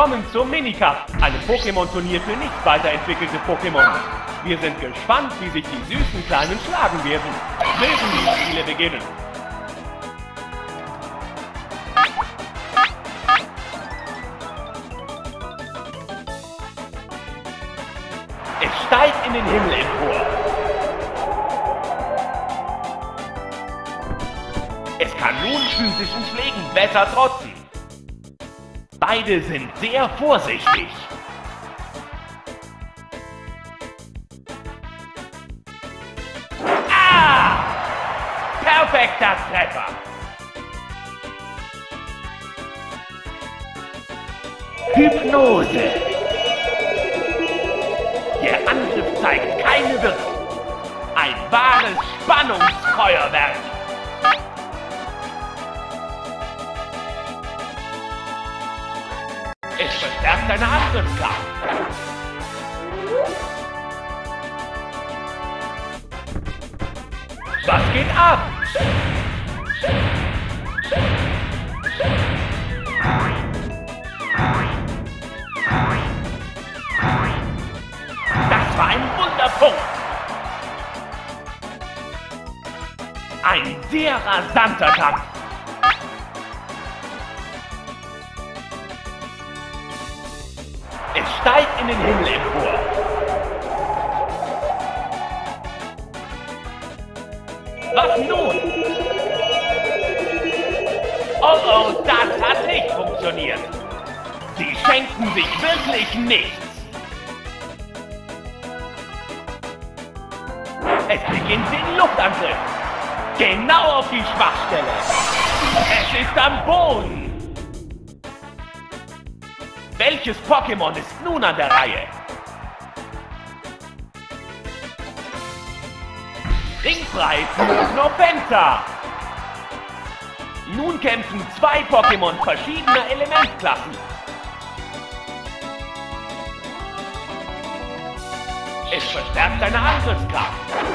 Willkommen zum Minicup, einem Pokémon-Turnier für nicht weiterentwickelte Pokémon. Wir sind gespannt, wie sich die süßen Kleinen schlagen werden. Mögen die Spiele beginnen. Es steigt in den Himmel empor. Es kann nun physischen Schlägen besser trotzen. Beide sind sehr vorsichtig. Ah! Perfekter Treffer. Hypnose. Der Angriff zeigt keine Wirkung. Ein wahres Spannungsfeuerwerk. Es verstärkt deine Angriffskraft. Was geht ab? Das war ein Wunderpunkt. Ein sehr rasanter Kampf. Es steigt in den Himmel empor. Was nun? Oh oh, das hat nicht funktioniert. Sie schenken sich wirklich nichts. Es beginnt den Luftangriff. Genau auf die Schwachstelle. Es ist am Boden. Welches Pokémon ist nun an der Reihe? Ringfrei für Snorpenta. Nun kämpfen zwei Pokémon verschiedener Elementklassen. Es verstärkt deine Angriffskraft.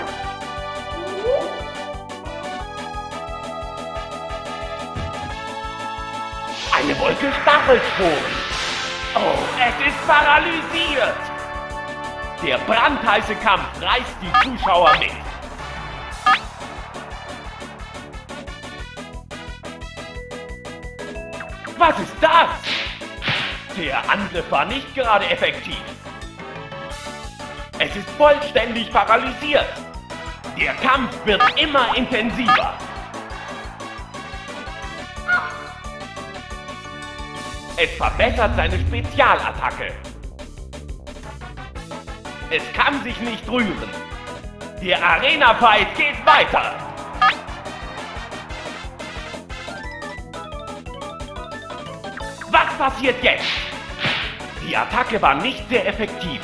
Eine Wolke Stachelsporen. Oh, es ist paralysiert! Der brandheiße Kampf reißt die Zuschauer mit. Was ist das? Der Angriff war nicht gerade effektiv. Es ist vollständig paralysiert. Der Kampf wird immer intensiver. Es verbessert seine Spezialattacke. Es kann sich nicht rühren. Der Arena-Fight geht weiter. Was passiert jetzt? Die Attacke war nicht sehr effektiv.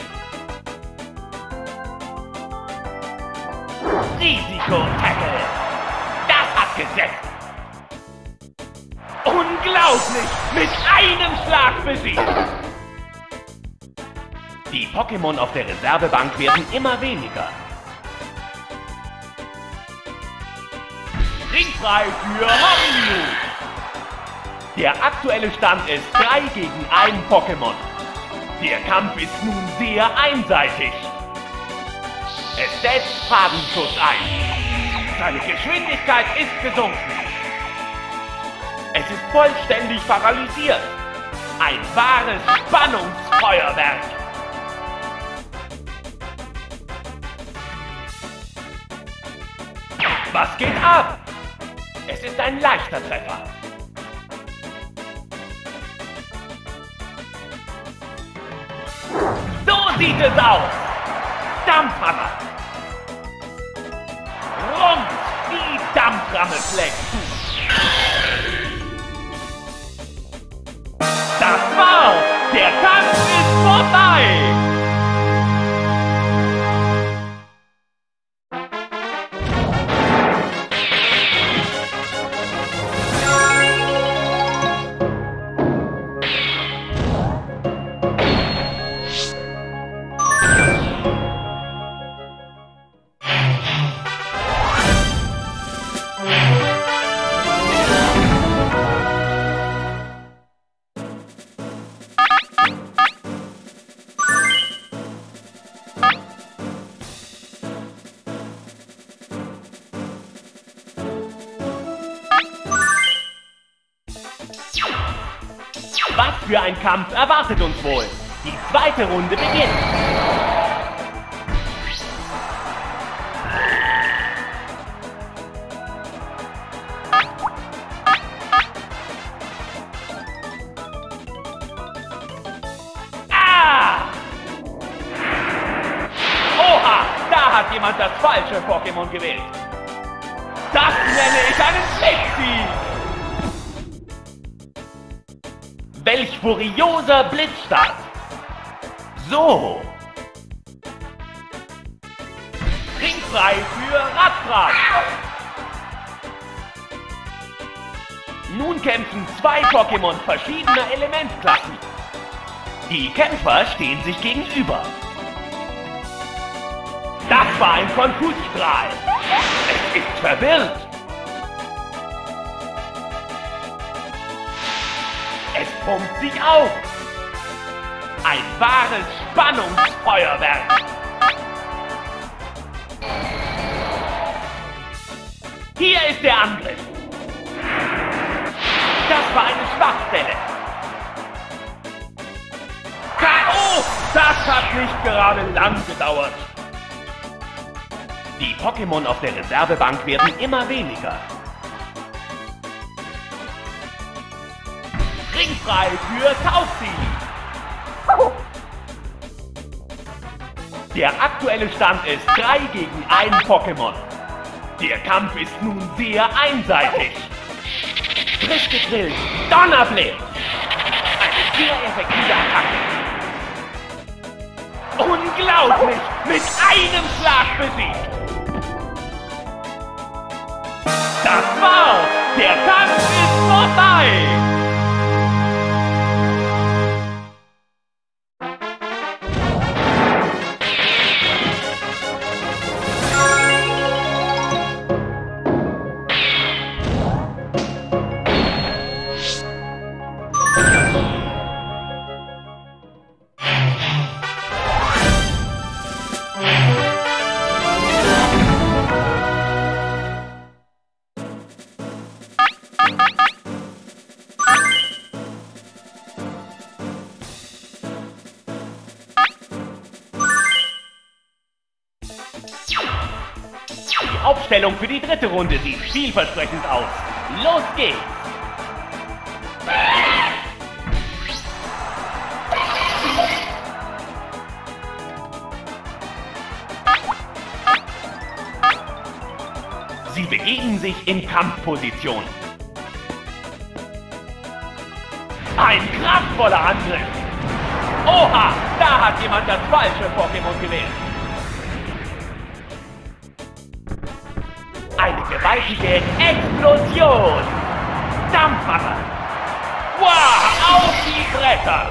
Risiko-Tackle. Das hat gesetzt. Unglaublich! Mit einem Schlag besiegt! Die Pokémon auf der Reservebank werden immer weniger. Ringfrei für Hornmew! Der aktuelle Stand ist 3 gegen 1 Pokémon. Der Kampf ist nun sehr einseitig. Es setzt Fadenschutz ein. Seine Geschwindigkeit ist gesunken. Es ist vollständig paralysiert. Ein wahres Spannungsfeuerwerk. Was geht ab? Es ist ein leichter Treffer. So sieht es aus. Dampfhammer. Rund die Dampframme schlägt zu. Das war's! Der Kampf ist vorbei! für ein Kampf erwartet uns wohl? Die zweite Runde beginnt. Hat jemand das falsche Pokémon gewählt. Das nenne ich einen Pflichtsieg! Welch furioser Blitzstart! So! Ringfrei für Radfrat! Nun kämpfen zwei Pokémon verschiedener Elementklassen. Die Kämpfer stehen sich gegenüber. Das war ein Konfusstrahl. Es ist verwirrt. Es pumpt sich auf. Ein wahres Spannungsfeuerwerk. Hier ist der Angriff. Das war eine Schwachstelle. K.O. Das hat nicht gerade lang gedauert. Die Pokémon auf der Reservebank werden immer weniger. Ringfrei für Tauzi! Der aktuelle Stand ist 3 gegen 1 Pokémon. Der Kampf ist nun sehr einseitig. Frisch gegrillt, Donnerblitz! Eine sehr effektive Attacke. Unglaublich! Mit einem Schlag besiegt! Das war's! Der Kampf ist vorbei! Die Aufstellung für die dritte Runde sieht vielversprechend aus. Los geht's! Sie begeben sich in Kampfposition. Ein kraftvoller Angriff! Oha! Da hat jemand das falsche Pokémon gewählt. Eine gewaltige Explosion! Dampfwasser! Wow! Auf die Bretter!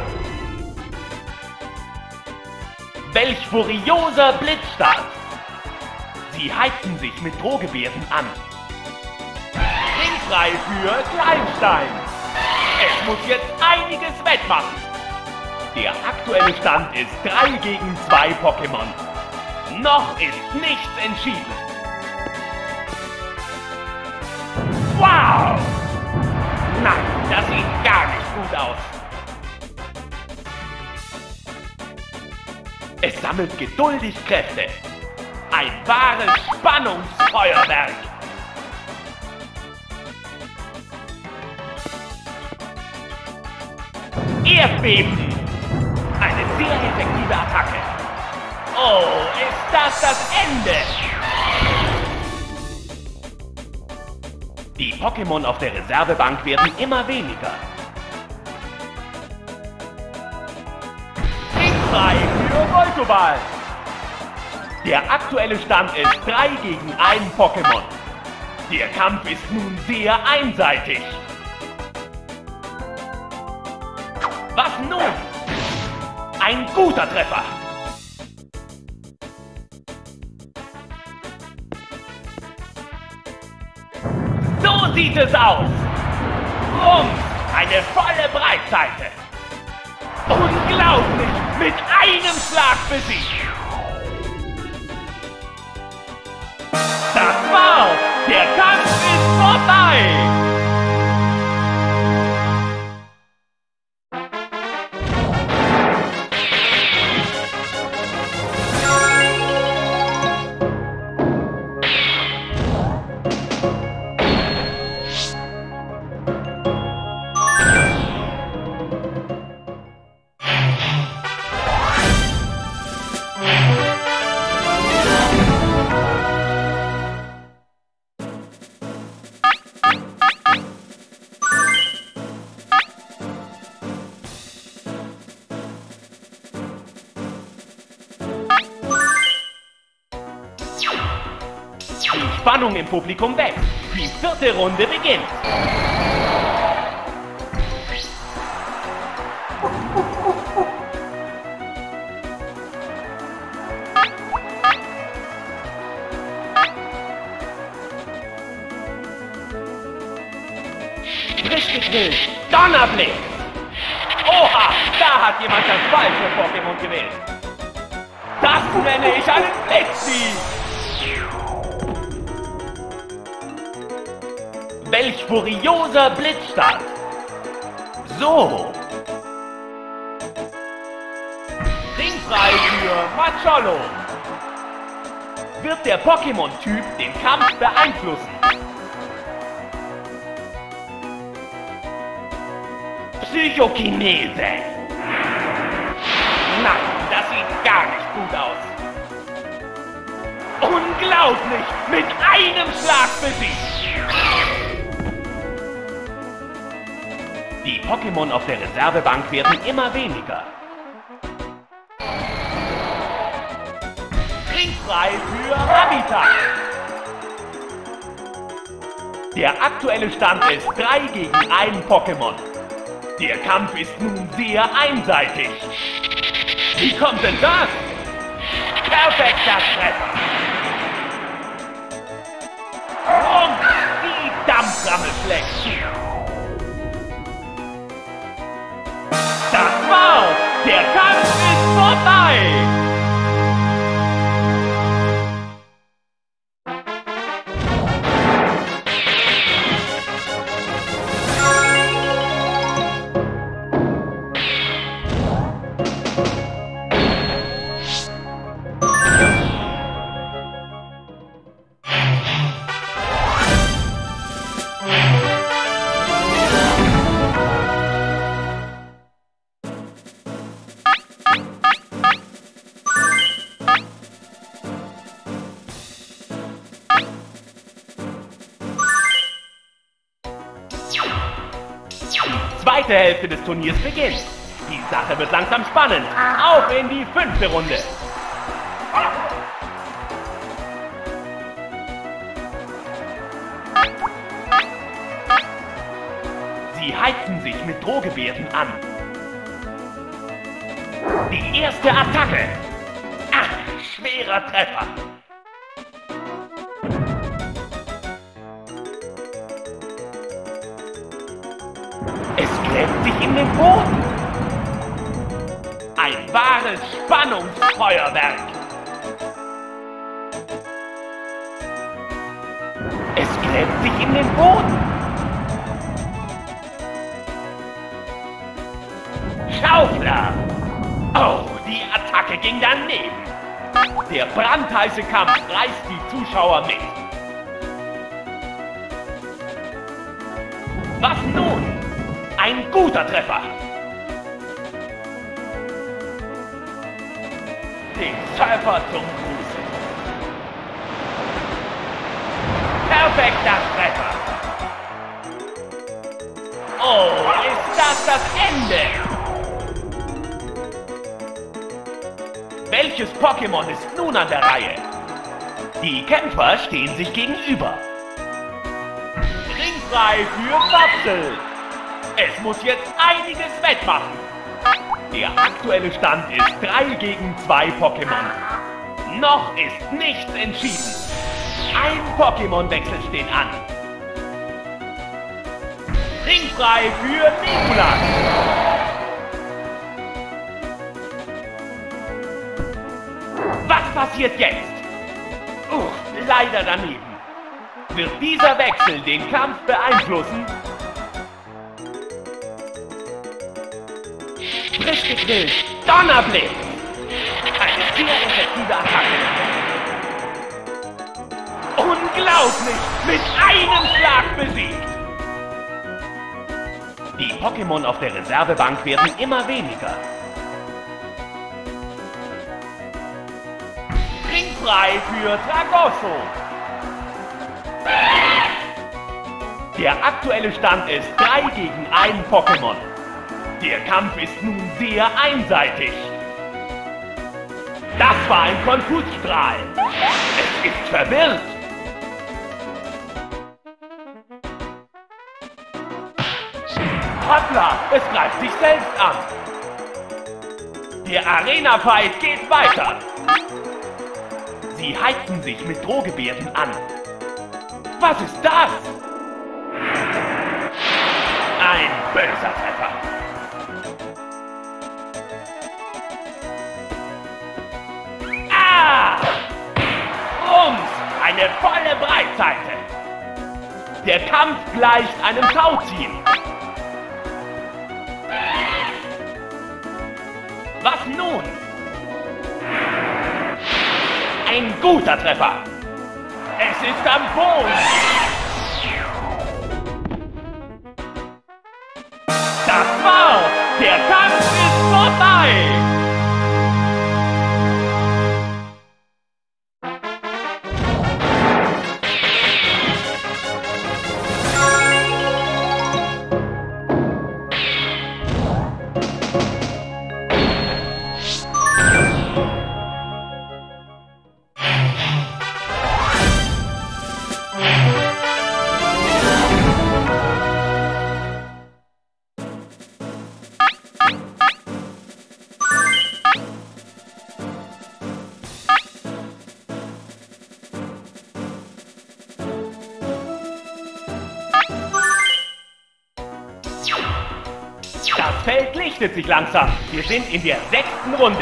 Welch furioser Blitzstart! Sie heizten sich mit Drohgebärden an. Ringfrei für Kleinstein! Es muss jetzt einiges wettmachen! Der aktuelle Stand ist 3 gegen 2 Pokémon. Noch ist nichts entschieden. Wow! Nein, das sieht gar nicht gut aus. Es sammelt geduldig Kräfte. Ein wahres Spannungsfeuerwerk. Erdbeben. Eine sehr effektive Attacke. Oh, ist das Ende? Die Pokémon auf der Reservebank werden immer weniger. Ringfrei für Voltoball. Der aktuelle Stand ist 3 gegen 1 Pokémon. Der Kampf ist nun sehr einseitig. Was nun? Ein guter Treffer. So sieht es aus. Rums, eine volle Breitseite. Unglaublich, mit einem Schlag besiegt. Das war's. Der Kampf ist vorbei. Spannung im Publikum wächst. Die 4. Runde beginnt. Frisch gegrillt. Donnerblick. Oha, da hat jemand das falsche Pokémon gewählt. Das nenne ich einen Blitzsieg. Welch furioser Blitzstart. So. Ringfrei für Macholo. Wird der Pokémon-Typ den Kampf beeinflussen? Psychokinese. Nein, das sieht gar nicht gut aus. Unglaublich! Mit einem Schlag besiegt! Die Pokémon auf der Reservebank werden immer weniger. Ringfrei für Habitat. Der aktuelle Stand ist 3 gegen 1 Pokémon. Der Kampf ist nun sehr einseitig. Wie kommt denn das? Perfekter Treffer. Und die Dampframme schlägt zu. Das war's. Der Kampf ist vorbei. Die zweite Hälfte des Turniers beginnt. Die Sache wird langsam spannend. Auf in die 5. Runde. Sie heizen sich mit Drohgebärden an. Die erste Attacke. Ach, schwerer Treffer. Es gräbt sich in den Boden. Ein wahres Spannungsfeuerwerk. Es gräbt sich in den Boden. Schaufler. Oh, die Attacke ging daneben. Der brandheiße Kampf reißt die Zuschauer mit. Was nun? Ein guter Treffer. Den Surfer zum Gruße. Perfekter Treffer. Oh, ist das Ende? Welches Pokémon ist nun an der Reihe? Die Kämpfer stehen sich gegenüber. Ringfrei für Wapsel. Es muss jetzt einiges wettmachen. Der aktuelle Stand ist 3 gegen 2 Pokémon. Noch ist nichts entschieden. Ein Pokémon-Wechsel steht an. Ringfrei für Nikolas. Was passiert jetzt? Leider daneben. Wird dieser Wechsel den Kampf beeinflussen? Frisch gegrillt. Donnerblick. Eine sehr effektive Attacke. Unglaublich. Mit einem Schlag besiegt. Die Pokémon auf der Reservebank werden immer weniger. Ringfrei für Tragosso. Der aktuelle Stand ist 3 gegen 1 Pokémon. Der Kampf ist nun sehr einseitig. Das war ein Konfusstrahl. Es ist verwirrt. Hoppla, es greift sich selbst an. Der Arena-Fight geht weiter. Sie heizen sich mit Drohgebärden an. Was ist das? Ein böser Treffer. Ah! Rums! Eine volle Breitseite. Der Kampf gleicht einem Tauziehen. Was nun? Ein guter Treffer. Es ist am Boden. Das war's. Der Kampf ist vorbei. Das Feld lichtet sich langsam. Wir sind in der 6. Runde.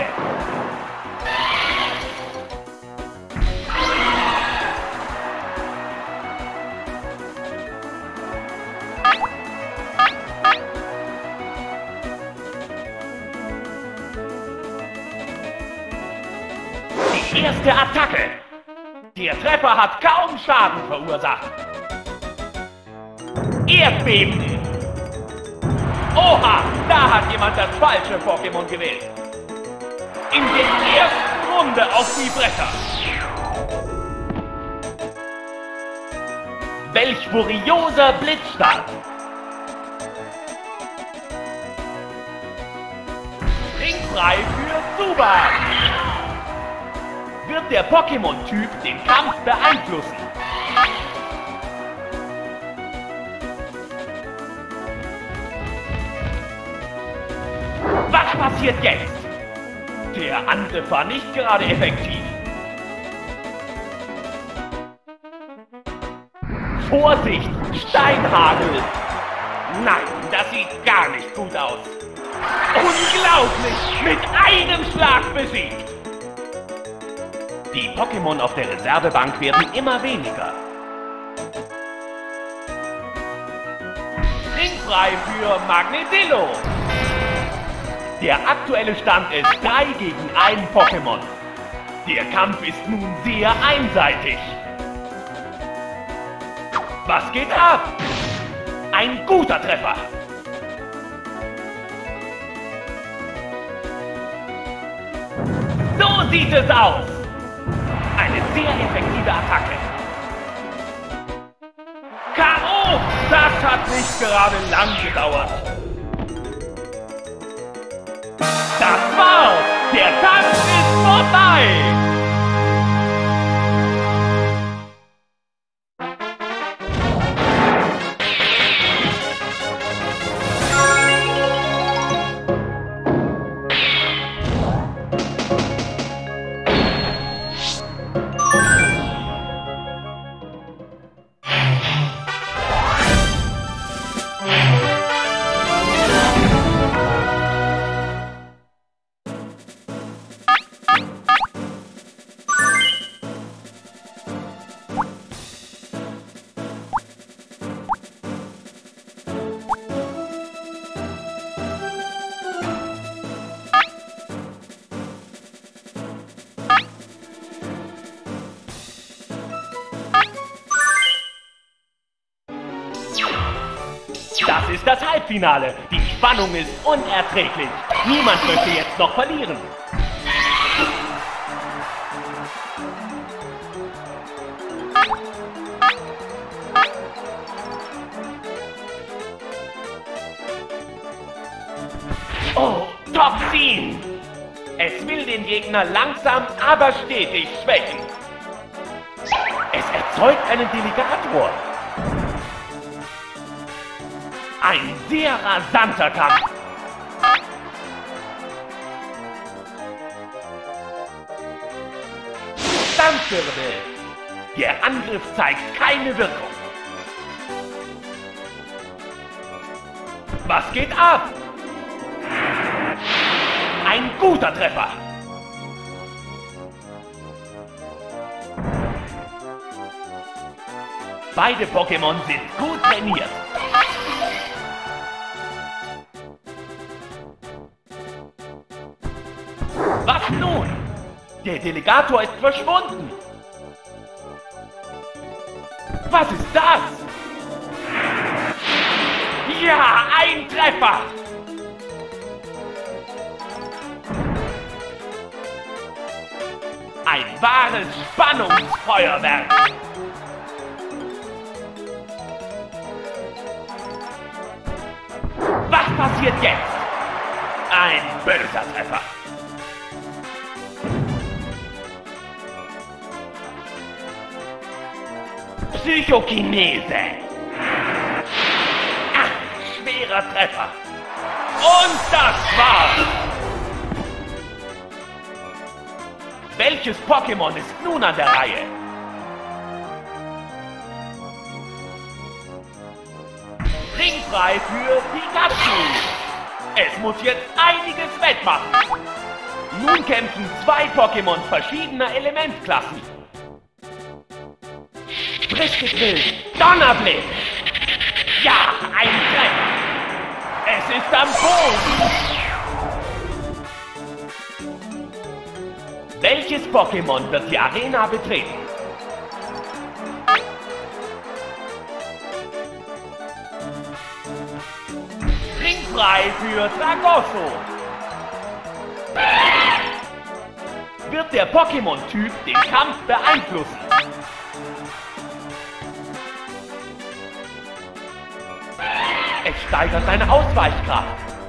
Die erste Attacke. Der Treffer hat kaum Schaden verursacht. Erdbeben. Oha, da hat jemand das falsche Pokémon gewählt. In der ersten Runde auf die Bretter. Welch furioser Blitzstart. Ringfrei für Zubat. Wird der Pokémon-Typ den Kampf beeinflussen? Was passiert jetzt? Der Angriff war nicht gerade effektiv. Vorsicht! Steinhagel! Nein, das sieht gar nicht gut aus. Unglaublich! Mit einem Schlag besiegt! Die Pokémon auf der Reservebank werden immer weniger. Ringfrei für Magnezillo! Der aktuelle Stand ist 3 gegen 1 Pokémon. Der Kampf ist nun sehr einseitig. Was geht ab? Ein guter Treffer. So sieht es aus. Eine sehr effektive Attacke. K.O. Das hat nicht gerade lang gedauert. Das war's! Der Kampf ist vorbei! Das ist das Halbfinale. Die Spannung ist unerträglich. Niemand möchte jetzt noch verlieren. Oh, Toxin! Es will den Gegner langsam, aber stetig schwächen. Es erzeugt einen Delegator. Ein sehr rasanter Kampf. Stampfwirbel. Der Angriff zeigt keine Wirkung. Was geht ab? Ein guter Treffer. Beide Pokémon sind gut trainiert. Was nun? Der Delegator ist verschwunden. Was ist das? Ja, ein Treffer! Ein wahres Spannungsfeuerwerk! Was passiert jetzt? Ein böser Treffer! Psychokinese! Schwerer Treffer. Und das war's. Welches Pokémon ist nun an der Reihe? Ringfrei für Pikachu. Es muss jetzt einiges wettmachen. Nun kämpfen zwei Pokémon verschiedener Elementklassen. Frisch gegrillt. Donnerblick. Ja, ein Treffer. Es ist am Boden! Welches Pokémon wird die Arena betreten? Ringfrei für Tragosso! Wird der Pokémon-Typ den Kampf beeinflussen? Es steigert seine Ausweichkraft.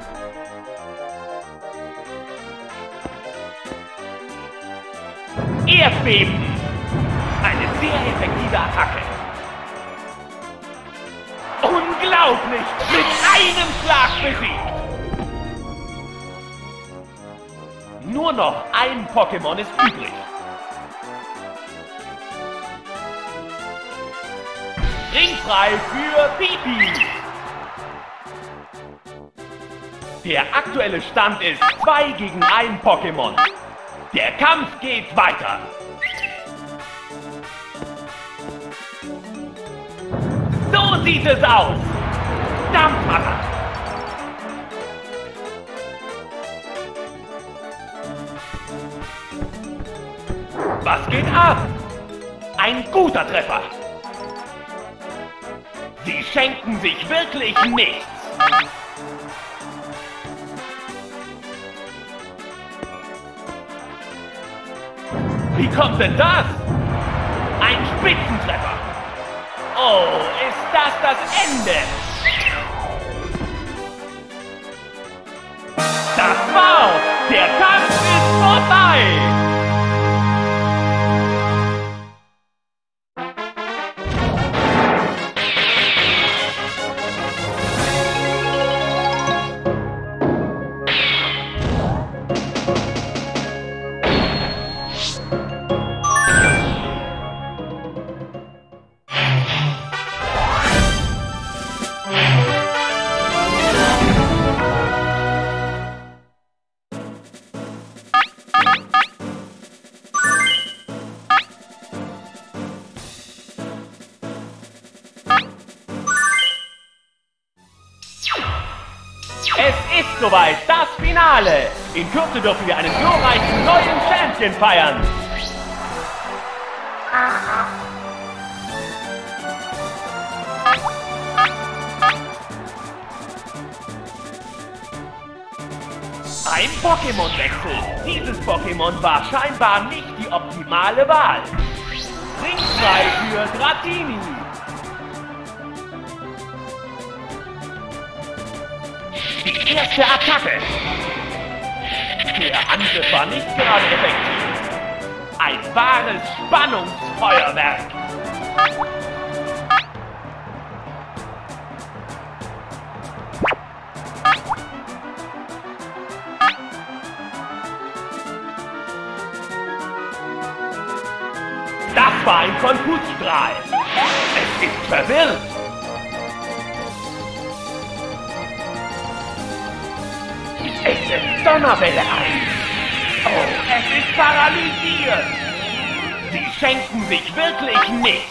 Erdbeben. Eine sehr effektive Attacke. Unglaublich! Mit einem Schlag besiegt. Nur noch ein Pokémon ist übrig. Ringfrei für Pipi. Der aktuelle Stand ist 2 gegen 1 Pokémon. Der Kampf geht weiter. So sieht es aus. Dampfmacher. Was geht ab? Ein guter Treffer. Sie schenken sich wirklich nichts. Wie kommt denn das? Ein Spitzentreffer. Oh, ist das Ende? Das war's. Der Kampf ist vorbei. Es ist soweit, das Finale! In Kürze dürfen wir einen glorreichen neuen Champion feiern! Ein Pokémon-Wechsel! Dieses Pokémon war scheinbar nicht die optimale Wahl! Ringfrei für Dratini! Die erste Attacke! Der Angriff war nicht gerade effektiv. Ein wahres Spannungsfeuerwerk! Das war ein Konfusstrahl. Es ist verwirrt. Es setzt Donnerwelle ein. Oh, es ist paralysiert. Sie schenken sich wirklich nichts.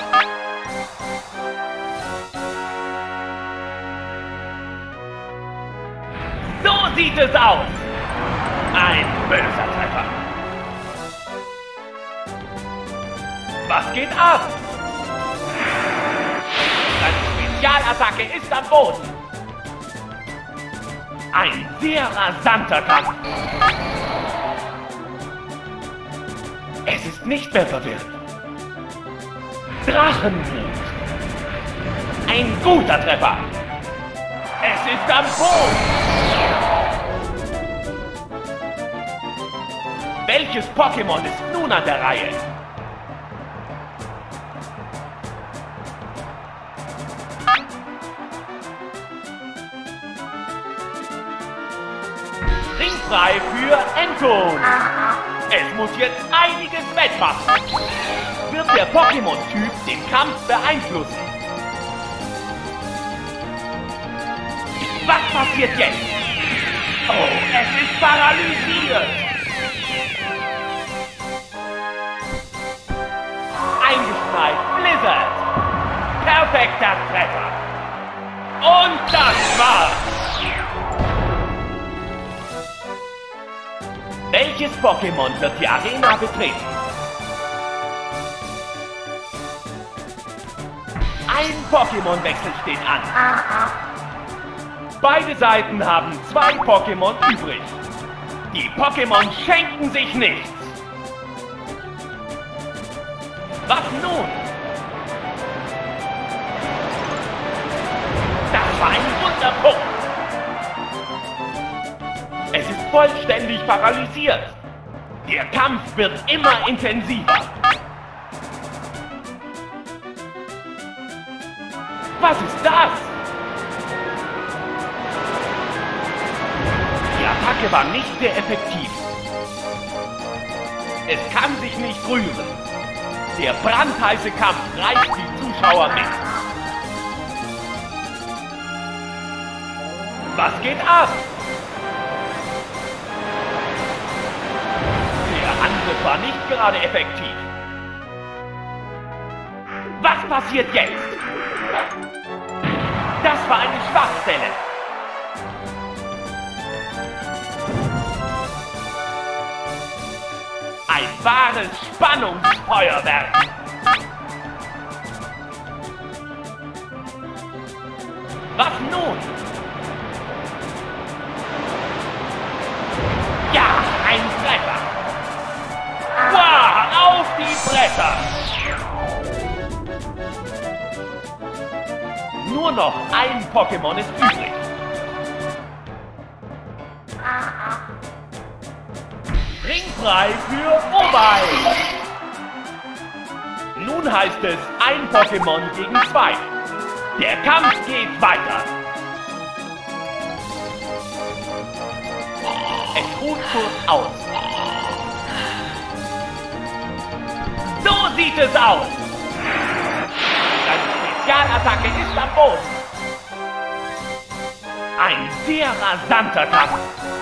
So sieht es aus. Ein böser Treffer. Was geht ab? Seine Spezialattacke ist am Boden. Ein sehr rasanter Kampf. Es ist nicht mehr verwirrt. Drachenwut. Ein guter Treffer. Es ist am Boden. Welches Pokémon ist nun an der Reihe? Ringfrei für Enton. Es muss jetzt einiges wettmachen. Wird der Pokémon-Typ den Kampf beeinflussen? Was passiert jetzt? Oh, es ist paralysiert. Eingeschneit, Blizzard. Perfekter Treffer. Und das war's. Welches Pokémon wird die Arena betreten? Ein Pokémon-Wechsel steht an. Beide Seiten haben 2 Pokémon übrig. Die Pokémon schenken sich nichts. Was nun? Das war ein Wunderpunkt. Es ist vollständig paralysiert. Der Kampf wird immer intensiver. Was ist das? Die Attacke war nicht sehr effektiv. Es kann sich nicht rühren. Der brandheiße Kampf reißt die Zuschauer mit. Was geht ab? Angriff war nicht gerade effektiv. Was passiert jetzt? Das war eine Schwachstelle. Ein wahres Spannungsfeuerwerk. Was nun? Ja, ein Treffer. Wow, auf die Bretter! Nur noch ein Pokémon ist übrig. Ringfrei für Obei! Nun heißt es ein Pokémon gegen 2. Der Kampf geht weiter. Es ruht kurz aus. So sieht es aus. Seine Spezialattacke ist am Boden. Ein sehr rasanter Kampf.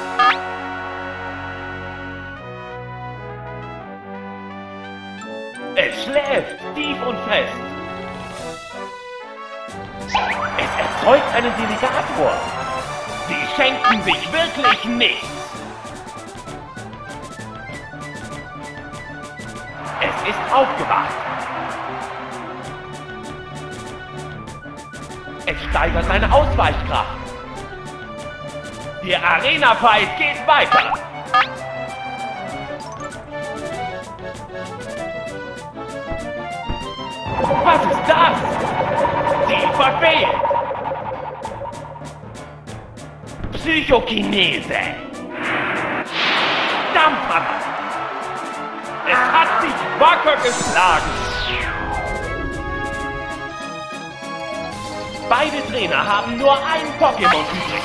Es schläft tief und fest. Es erzeugt einen Delegator. Sie schenken sich wirklich nichts. Es ist aufgewacht. Es steigert seine Ausweichkraft. Der Arena-Fight geht weiter. Was ist das? Sie verfehlt. Psychokinese. Dampfhammer. Es hat sich wacker geschlagen. Beide Trainer haben nur ein Pokémon übrig.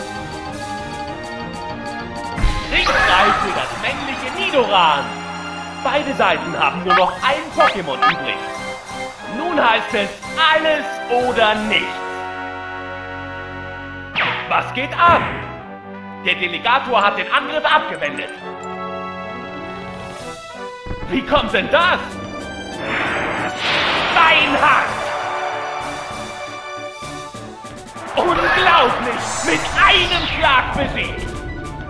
Ringfrei für das männliche Nidoran. Beide Seiten haben nur noch ein Pokémon übrig. Nun heißt es alles oder nichts. Was geht ab? Der Delegator hat den Angriff abgewendet. Wie kommt denn das? Steinhack! Unglaublich! Mit einem Schlag besiegt!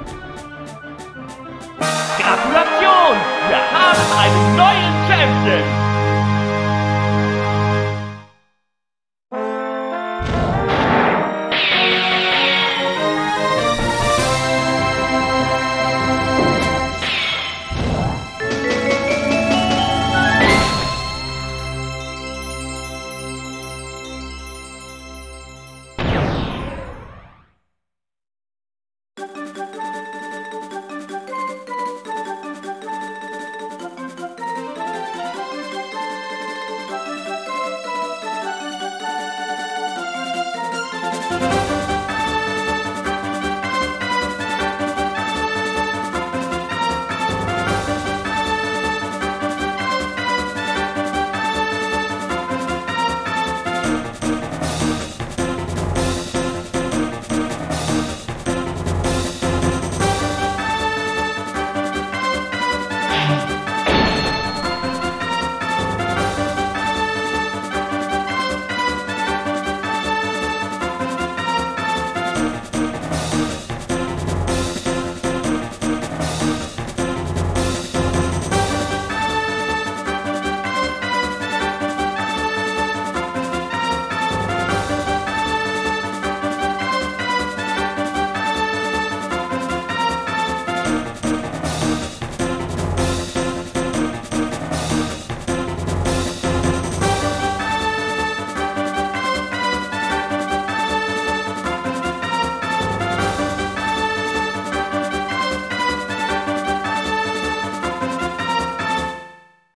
Gratulation! Wir haben einen neuen Champion!